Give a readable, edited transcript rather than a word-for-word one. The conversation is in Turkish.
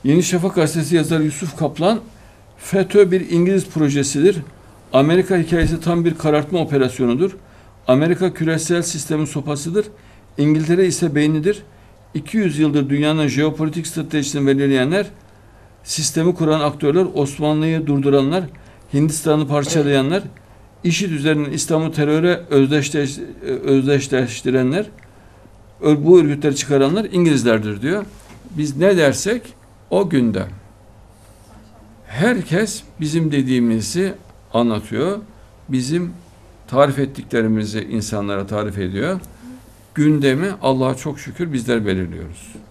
Yeni Şafak gazetesi yazarı Yusuf Kaplan, FETÖ bir İngiliz projesidir. Amerika hikayesi tam bir karartma operasyonudur. Amerika küresel sistemin sopasıdır. İngiltere ise beynidir. 200 yıldır dünyanın jeopolitik stratejisini belirleyenler, sistemi kuran aktörler, Osmanlı'yı durduranlar, Hindistan'ı parçalayanlar, IŞİD üzerinden İslam'ı teröre özdeşleştirenler, bu örgütleri çıkaranlar İngilizlerdir diyor. Biz ne dersek o gündem. Herkes bizim dediğimizi anlatıyor. Bizim tarif ettiklerimizi insanlara tarif ediyor. Gündemi Allah'a çok şükür bizler belirliyoruz.